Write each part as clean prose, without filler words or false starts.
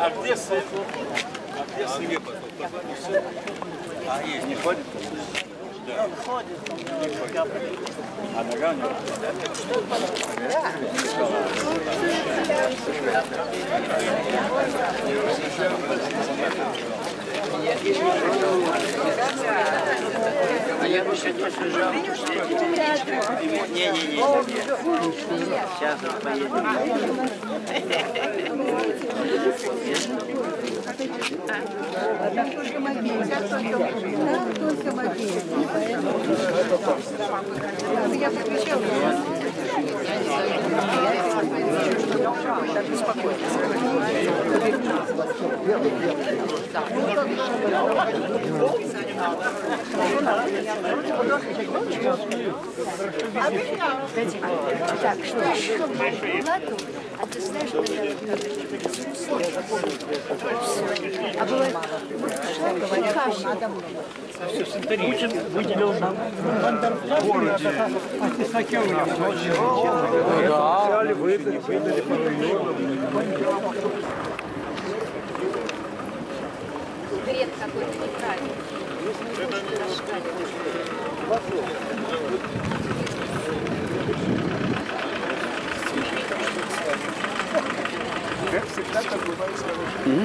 А где сын? Не ходит? Он ходит, у него а нога у него? А я бы сегодня лежал. Не-не-не. Сейчас он поедет. Только мобильный. Только мобильный. Я подключал. Так успокойтесь. Так, что еще? Ладно, а ты знаешь, а бывает, каша. Путин выделил нам в городе. Взяли, выдали по районам. Бред какой-то неправильный. Как всегда, так бывает с хорошим.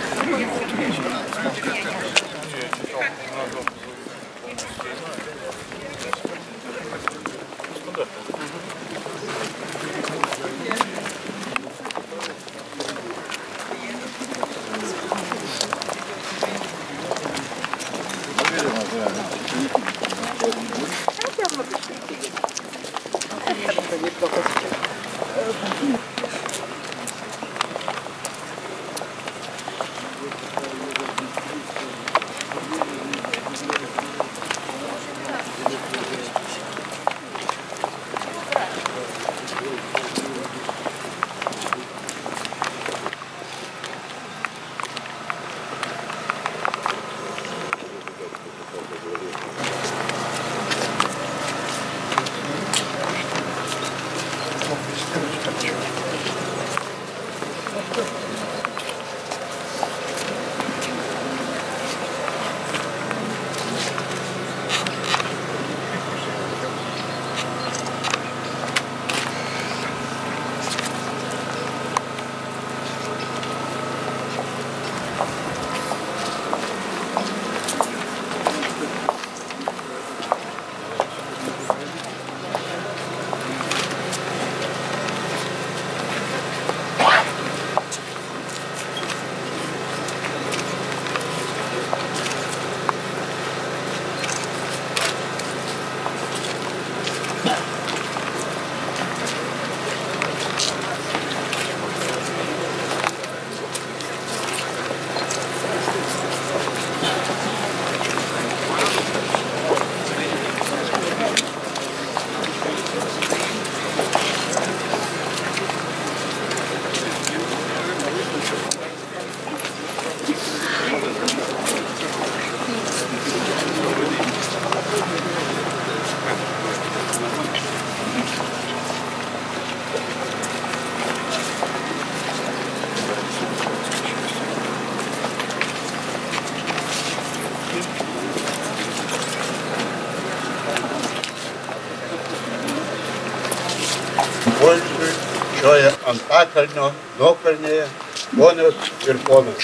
Pольши, šioje Antakalnio, Nuokalnėje, ponios ir ponai.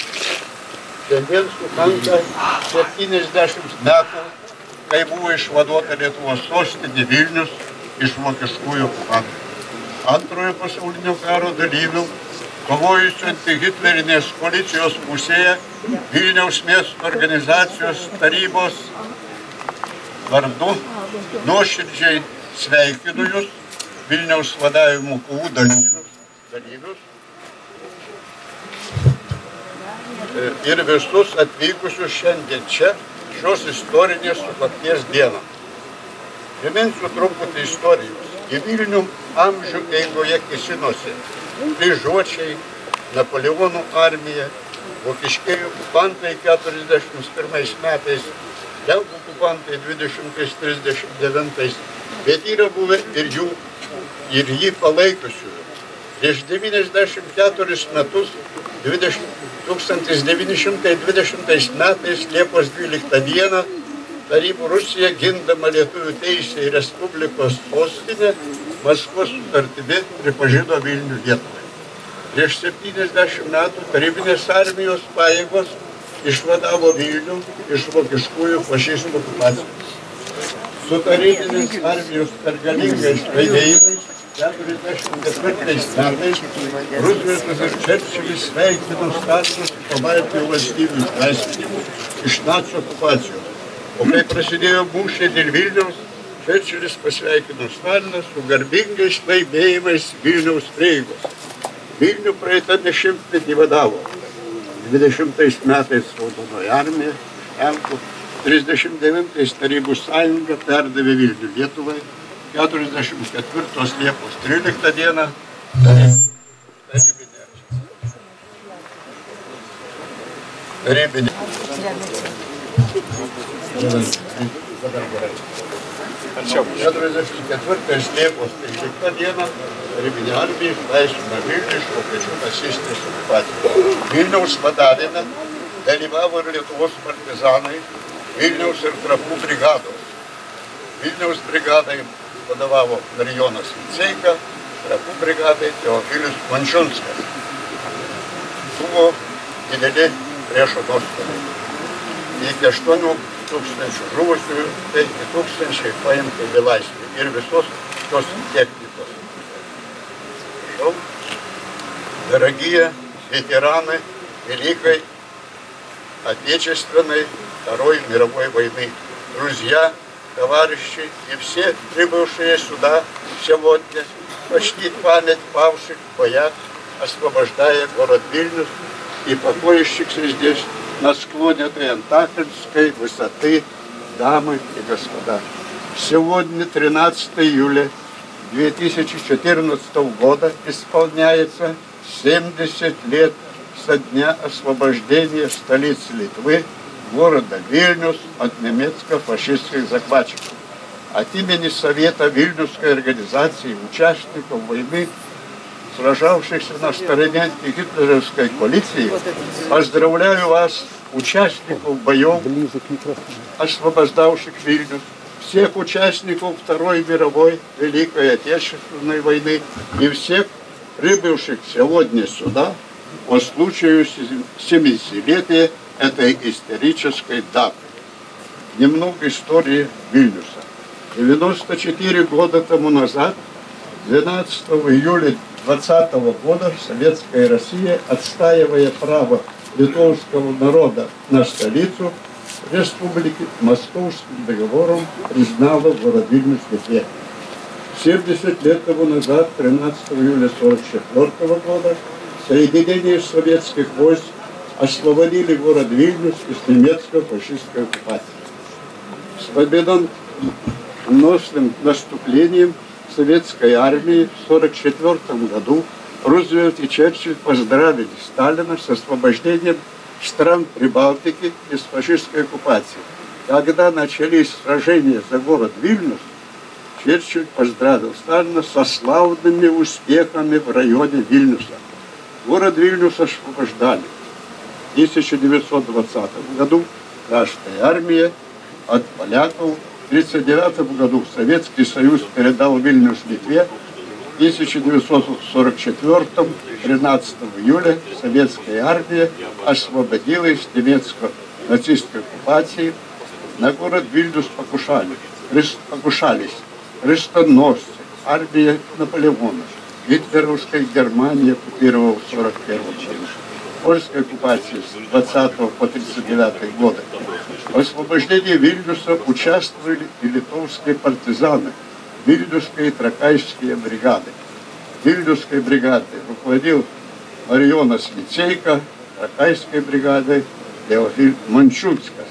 Šiandien sukanka 70 metų, kai buvo išvaduota Lietuvos sostinė Vilnius iš vokiškųjų okupantų. Antrojo pasaulinio karo dalyvių, kovojusių antihitlerinės koalicijos pusėje, Vilniaus miesto organizacijos tarybos vardu nuoširdžiai sveikinu Jūs, Vilniaus vadavimo kovų dalyvius ir visus atvykusius šiandien čia šios istorinės sukakties dieną. Priminsiu truputį istorijos. Į Vilnių amžių eigoje kesinosi kryžiuočiai, Napoleonų armija, vokiškieji okupantai 41 metais, lenkų okupantai 20-39, bet yra buvę ir jį palaikiusių. Prieš 94 metus 20 1920 metais Liepos 12 dieną Tarybų Rusija gindama Lietuvių teisę į Respublikos sostinę Maskvos sutartimi pripažino Vilnių Lietuvai. Prieš 70 metų tarybinės armijos pajėgos išvadavo Vilnių iš vokiškųjų fašistų okupacijos. Su tarybinės armijos pergalingais laimėjimais 1944 metais Ruzveltas ir Čerčilis sveikino Staliną su Pabaltijo valstybių išlaisvinimu iš nacių okupacijos. O kai prasidėjo mūšiai dėl Vilniaus, Čerčilis pasveikino Staliną su garbingais laimėjimais Vilniaus prieigos. Vilnių praeitą dešimtmetį vadavo 20 metais Raudonoji armija, Lenkų, 39 Tarybų sąjunga perdavė Vilnių Lietuvai, 44 Liepos 13 dieną tarybinė. 44 Liepos 13 dieną tarybinė armija išlaisvino Vilnių iš vokiečių nacistinės okupacijos. Vilniaus vadavime dalyvavo ir Lietuvos partizanai, Vilniaus ir Trakų brigados. Vilniaus brigadai vadovavo Marijonas Viceika, Trakų brigadai Teofilius Mančiunskas. Buvo dideli priešo nuostoliai. Iki 8 tūkstančių žuvusių, 5 tūkstančiai paimtų belaisvių ir visos tos technikos. Šau, дорогие ветераны Великой Отечественной Второй мировой войны, друзья, товарищи и все прибывшие сюда сегодня почтить память павших в боях, освобождая город Вильнюс и покоящихся здесь на склоне этой Антахельской высоты, дамы и господа. Сегодня, 13 июля 2014 года, исполняется 70 лет со дня освобождения столицы Литвы, города Вильнюс, от немецко-фашистских захватчиков. От имени Совета Вильнюсской организации участников войны, сражавшихся на стороне гитлеровской коалиции, поздравляю вас, участников боев, освобождавших Вильнюс, всех участников Второй мировой Великой Отечественной войны и всех прибывших сегодня сюда по случаю 70-летия этой исторической даты. Немного истории Вильнюса. 94 года тому назад, 12 июля 2020 года, Советская Россия, отстаивая право литовского народа на столицу республики, Московским договором признала город Вильнюс в Литве. 70 лет тому назад, 13 июля 1944 года, соединение советских войск освободили город Вильнюс из немецко-фашистской оккупации. С победоносным наступлением советской армии в 1944 году Рузвельт и Черчилль поздравили Сталина с освобождением стран Прибалтики из фашистской оккупации. Когда начались сражения за город Вильнюс, Черчилль поздравил Сталина со славными успехами в районе Вильнюса. Город Вильнюс освобождали. В 1920 году Красная армия от поляков. В 1939 году Советский Союз передал Вильнюс Литве. В 1944, 13 июля, Советская армия освободила из немецко-нацистской оккупации. На город Вильнюс покушались крестоносцы, армия Наполеона. Гитлеровская Германия оккупировала в 1941 году. Польской оккупации с 20 по 1939 годы. В освобождении Вильнюса участвовали и литовские партизаны, Вильнюсские и Тракайские бригады. Вильнюсской бригадой руководил Мариjonас Viceika, Тракайской бригадой Теофиль Манчунскас.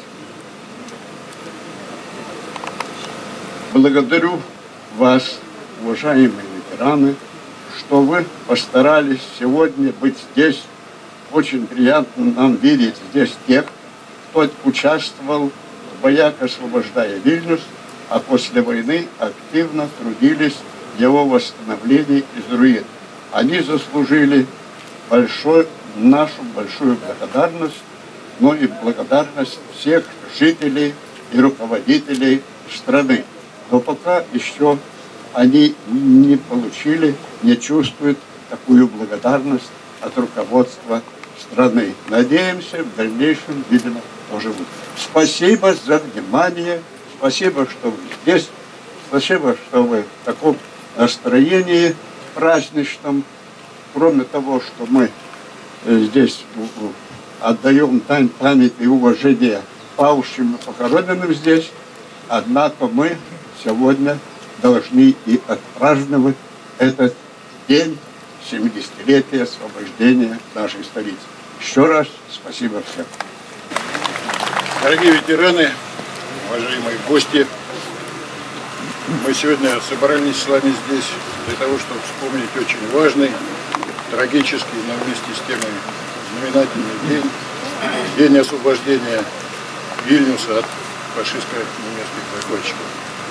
Благодарю вас, уважаемые ветераны, что вы постарались сегодня быть здесь. Очень приятно нам видеть здесь тех, кто участвовал в боях, освобождая Вильнюс, а после войны активно трудились в его восстановлении из руин. Они заслужили нашу большую благодарность, но и благодарность всех жителей и руководителей страны. Но пока еще они не получили, не чувствуют такую благодарность от руководства страны. Надеемся, в дальнейшем, видимо, тоже будет. Спасибо за внимание, спасибо, что вы здесь, спасибо, что вы в таком настроении праздничном. Кроме того, что мы здесь отдаем дань памяти и уважения павшим и похороненным здесь, однако мы сегодня должны и отпраздновать этот день 70-летия освобождения нашей столицы. Еще раз спасибо всем. Дорогие ветераны, уважаемые гости, мы сегодня собрались с вами здесь для того, чтобы вспомнить очень важный, трагический, но вместе с тем и знаменательный день, день освобождения Вильнюса от фашистско-немецких захватчиков.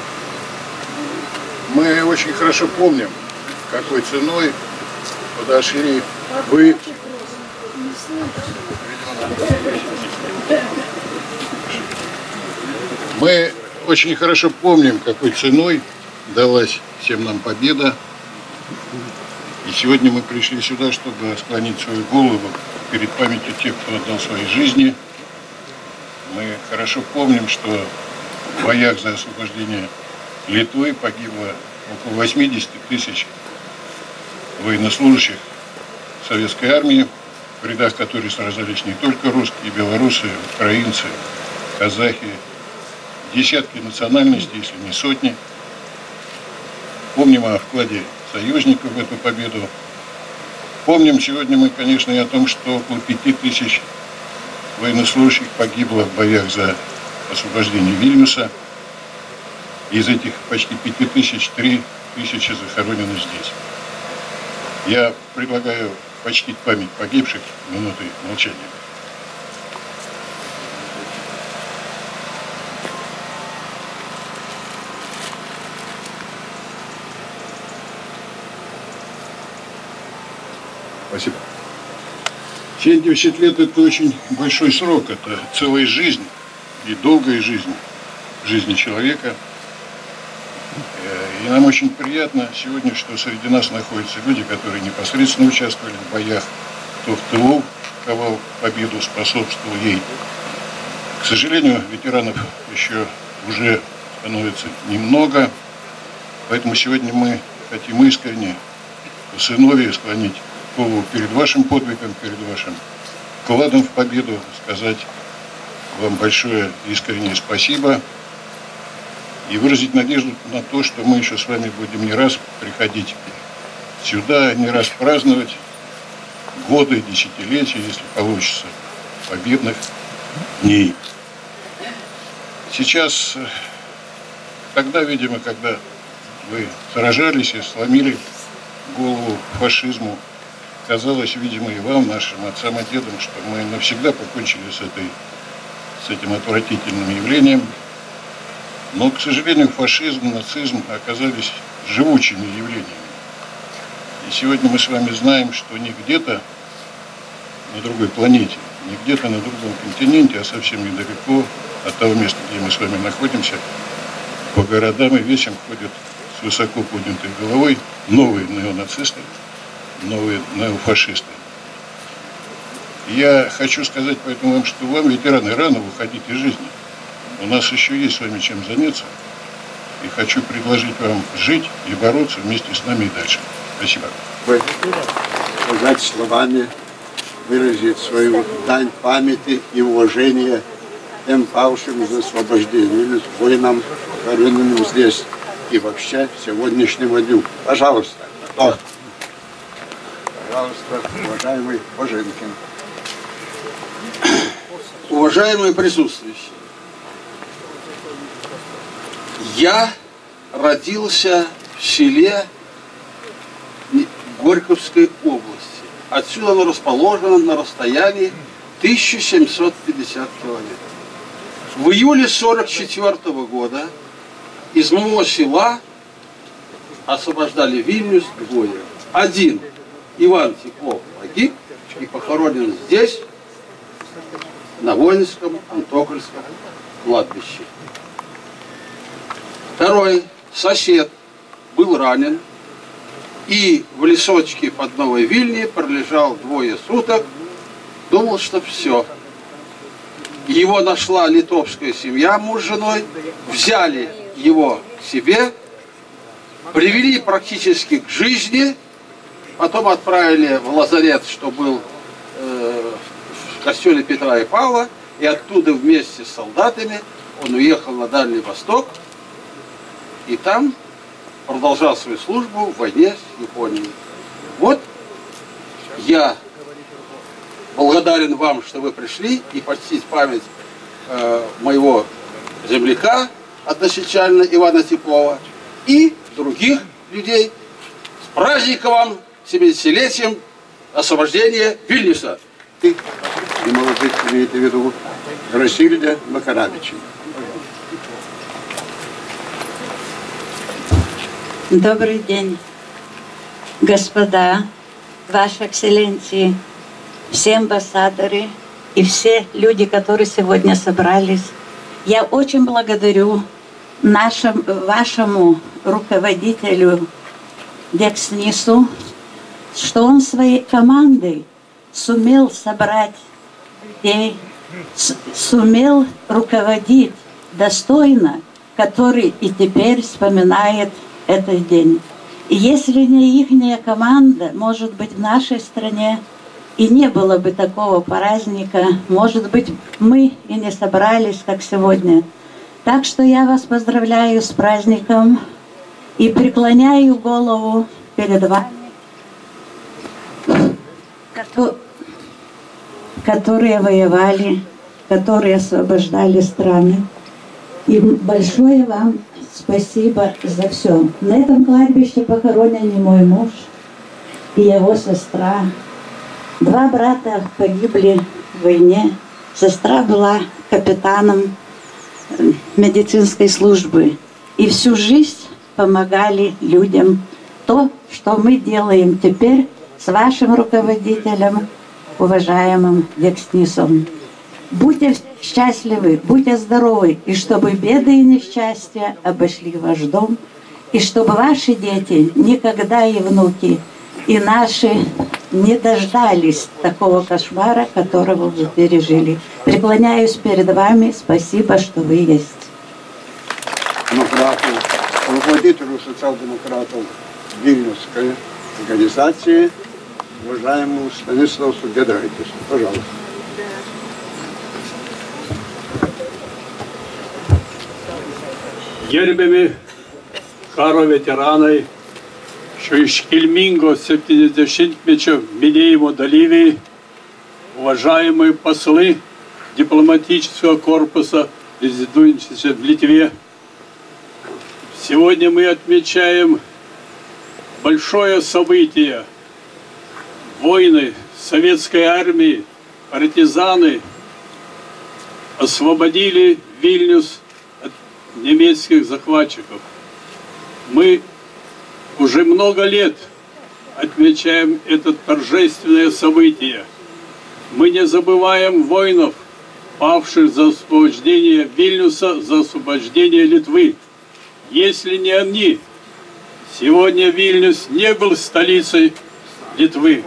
Мы очень хорошо помним, какой ценой подошли вы. Мы очень хорошо помним, какой ценой далась всем нам победа. И сегодня мы пришли сюда, чтобы склонить свою голову перед памятью тех, кто отдал свои жизни. Мы хорошо помним, что в боях за освобождение Литвы погибло около 80 тысяч военнослужащих советской армии, в рядах которой сражались не только русские, белорусы, украинцы, казахи, десятки национальностей, если не сотни. Помним о вкладе союзников в эту победу. Помним сегодня мы, конечно, и о том, что около 5000 военнослужащих погибло в боях за освобождение Вильнюса. Из этих почти 5000 3000 захоронены здесь. Я предлагаю почтить память погибших минутой молчания. Спасибо. 70 лет – это очень большой срок, это целая жизнь и долгая жизнь жизни человека. И нам очень приятно сегодня, что среди нас находятся люди, которые непосредственно участвовали в боях, кто в тылу ковал победу, способствовал ей. К сожалению, ветеранов еще уже становится немного, поэтому сегодня мы хотим искренне по сыновье склонить голову перед вашим подвигом, перед вашим вкладом в победу, сказать вам большое искреннее спасибо и выразить надежду на то, что мы еще с вами будем не раз приходить сюда, не раз праздновать годы, десятилетия, если получится, победных дней. Сейчас, тогда, видимо, когда вы сражались и сломили голову фашизму, казалось, видимо, и вам, нашим отцам и дедам, что мы навсегда покончили с этим отвратительным явлением. Но, к сожалению, фашизм, нацизм оказались живучими явлениями. И сегодня мы с вами знаем, что не где-то на другой планете, не где-то на другом континенте, а совсем недалеко от того места, где мы с вами находимся, по городам и весям ходят с высоко поднятой головой новые неонацисты, новые неофашисты. Я хочу сказать поэтому вам, что вам, ветераны, рано выходить из жизни. У нас еще есть с вами чем заняться. И хочу предложить вам жить и бороться вместе с нами и дальше. Спасибо. Сказать словами, выразить свою дань памяти и уважения тем павшим за освобождение, воинам, похороненным здесь и вообще сегодняшнему дню. Пожалуйста. Пожалуйста, уважаемый Боженкин. Уважаемые присутствующие, я родился в селе Горьковской области. Отсюда оно расположено на расстоянии 1750 километров. В июле 1944 года из моего села освобождали Вильнюс двое. Один, Иван Теплов, погиб, и похоронен здесь, на воинском Антокольском кладбище. Второй сосед был ранен и в лесочке под Новой Вильней пролежал 2 суток, думал, что все. Его нашла литовская семья, муж с женой, взяли его к себе, привели практически к жизни, потом отправили в лазарет, что был в костеле Петра и Павла, и оттуда вместе с солдатами он уехал на Дальний Восток, и там продолжал свою службу в войне с Японией. Вот я благодарен вам, что вы пришли и почтить память моего земляка, односельчанина Ивана Типова, и других людей. С праздником вам, 70-летием освобождения Вильнюса. И может быть, имеете в виду Расильда Макаровича. Добрый день, господа, ваши экселленции, все амбассадоры и все люди, которые сегодня собрались. Я очень благодарю вашему руководителю Декснису, что он своей командой сумел собрать людей, сумел руководить достойно, который и теперь вспоминает этот день. И если не ихняя команда, может быть, в нашей стране и не было бы такого праздника, может быть, мы и не собрались, как сегодня. Так что я вас поздравляю с праздником и преклоняю голову перед вами, которые воевали, которые освобождали страны. И большое вам спасибо за все. На этом кладбище похоронен и мой муж, и его сестра. 2 брата погибли в войне. Сестра была капитаном медицинской службы. И всю жизнь помогали людям. То, что мы делаем теперь с вашим руководителем, уважаемым Декснисом. Будьте счастливы, будьте здоровы, и чтобы беды и несчастья обошли ваш дом, и чтобы ваши дети никогда и внуки, и наши не дождались такого кошмара, которого вы пережили. Преклоняюсь перед вами, спасибо, что вы есть. Руководителю социал-демократов Вильнюсской организации, уважаемому Станиславу Гедрайтису. Пожалуйста. Gerbiami karo veteranai, šio iškilmingo 70-mečio minėjimo dalyviai, уважаемые послы дипломатического корпуса, резидующиеся в Литве. Сегодня мы отмечаем большое событие. Воины советской армии, партизаны освободили Вильнюс от немецких захватчиков. Мы уже много лет отмечаем это торжественное событие. Мы не забываем воинов, павших за освобождение Вильнюса, за освобождение Литвы. Если не они, сегодня Вильнюс не был столицей Литвы.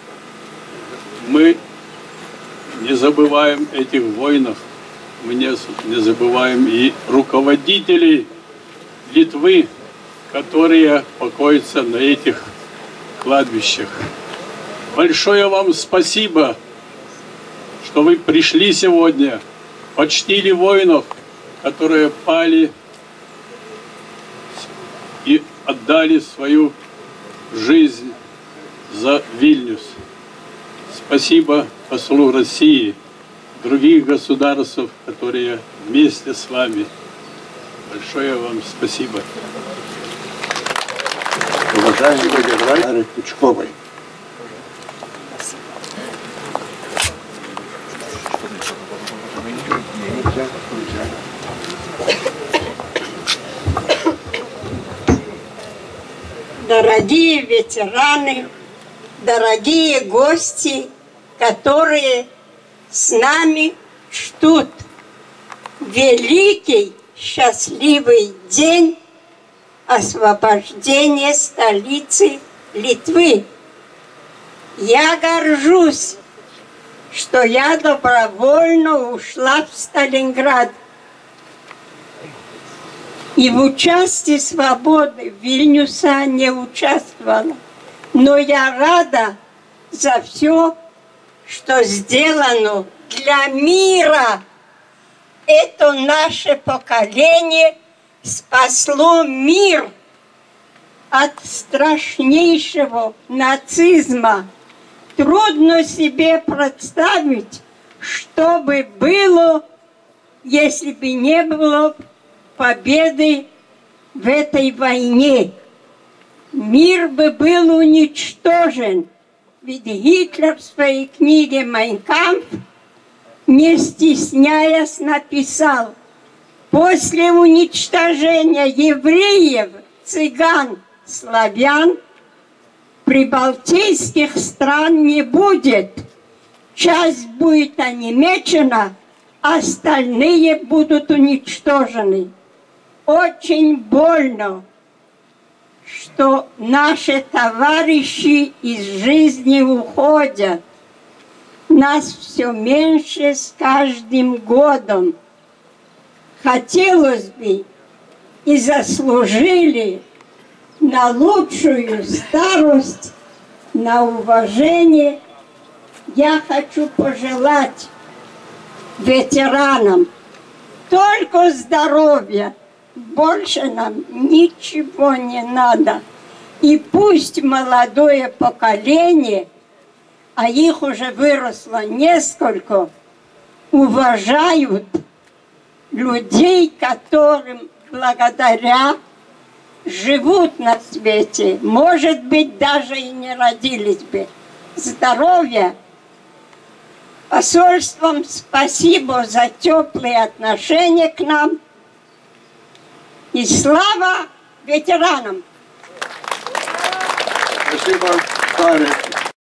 Мы не забываем этих воинов, мы не забываем и руководителей Литвы, которые покоятся на этих кладбищах. Большое вам спасибо, что вы пришли сегодня, почтили воинов, которые пали и отдали свою жизнь за Вильнюс. Спасибо послу России, других государств, которые вместе с вами. Большое вам спасибо. Уважаемый Гедрайт Пучковой. Дорогие ветераны, дорогие гости которые с нами ждут великий счастливый день освобождения столицы Литвы. Я горжусь, что я добровольно ушла в Сталинград. И в участии свободы Вильнюса не участвовала. Но я рада за все, что сделано для мира. Это наше поколение спасло мир от страшнейшего нацизма. Трудно себе представить, что бы было, если бы не было победы в этой войне. Мир бы был уничтожен. Ведь Гитлер в своей книге «Майн кампф», не стесняясь, написал: после уничтожения евреев, цыган, славян, прибалтийских стран не будет. Часть будет онемечена, остальные будут уничтожены. Очень больно, что наши товарищи из жизни уходят. Нас все меньше с каждым годом. Хотелось бы и заслужили на лучшую старость, на уважение. Я хочу пожелать ветеранам только здоровья. Больше нам ничего не надо. И пусть молодое поколение, а их уже выросло несколько, уважают людей, которым благодаря живут на свете. Может быть, даже и не родились бы. Здоровья. Посольством спасибо за теплые отношения к нам. И слава ветеранам! Спасибо, Таре.